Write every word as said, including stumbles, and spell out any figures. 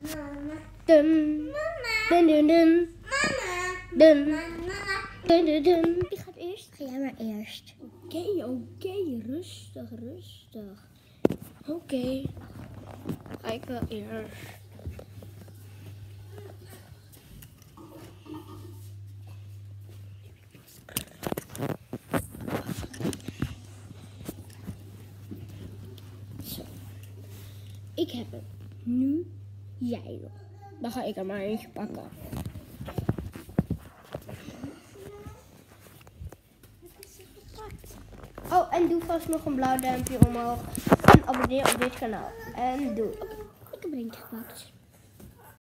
Dum. Dun dun dun. Dum. Dun dun dun. Wie gaat eerst? Ga jij maar eerst. Oké, okay, oké. Okay. Rustig, rustig. Oké. Okay. Ga ik wel eerst. Zo. Ik heb hem. Nu jij nog. Dan ga ik er maar eentje pakken. Oh, en doe vast nog een blauw duimpje omhoog. En abonneer op dit kanaal. En doei. Ik heb er eentje gepakt.